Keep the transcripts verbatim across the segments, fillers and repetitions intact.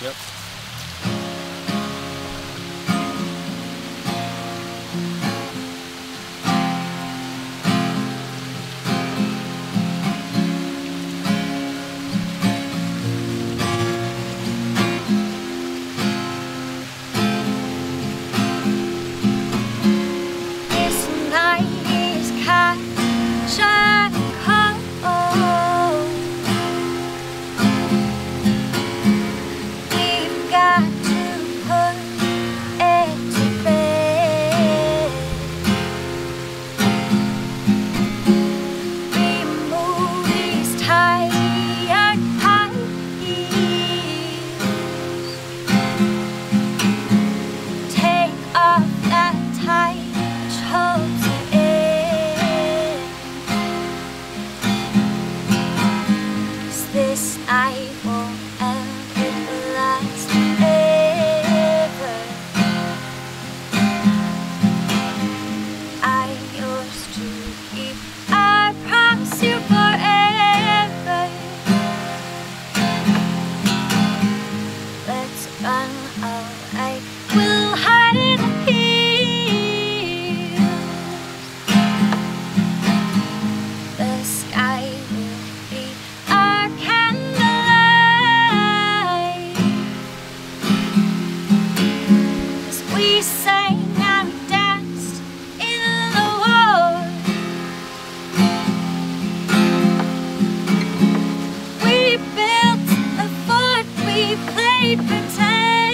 Yep. This night is catching cold. We've got to put it to bed. Remove these tired high heels. Take off that tight holds it in. 'Cause this night won't ever last forever. I yours to keep, I promise you forever. Let's run away, we'll hide in the hills. The sky will be our candlelight. 'Cause we sang and we danced in the war. We built a fort, we played pretend.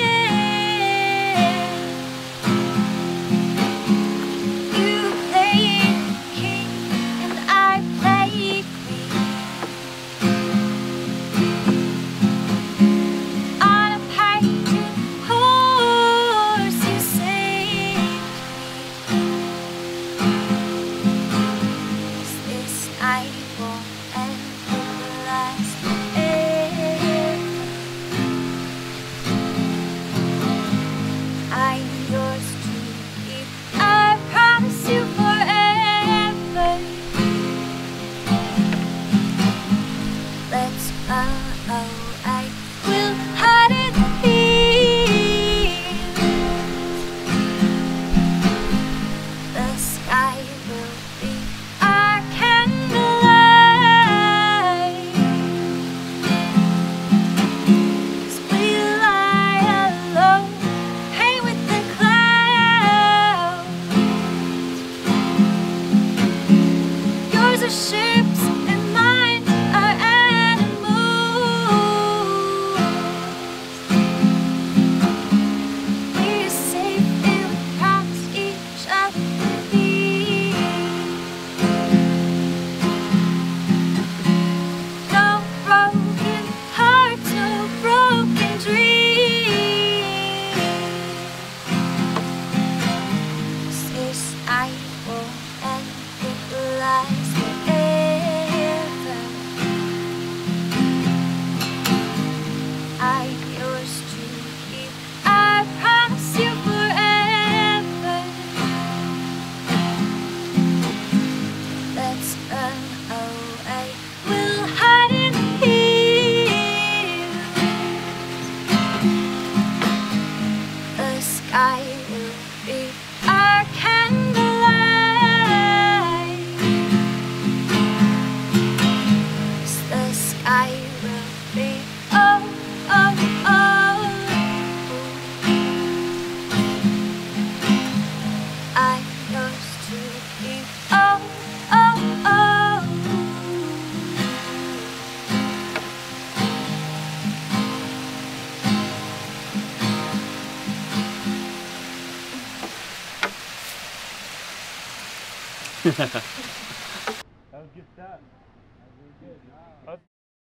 You played king and I played queen. On a painted horse you saved me. 'Cause this night won't ever last forever. I'm yours to keep, I promise you forever. Let's run away, we'll hide in the hills. The sky will be our candlelight. 'Cause we lie alone, paint with the clouds. Yours are ships and mine are animals. We're safe and we promise each other peace. No broken hearts, no broken dreams. 'Cause this night won't ever last forever. I'm yours to keep, I promise you forever. Let's run away, we'll hide in the hills. The sky will be our candlelight. 'Cause the sky will be, oh, oh, oh. I'm yours to keep, oh, oh, oh. Ha ha.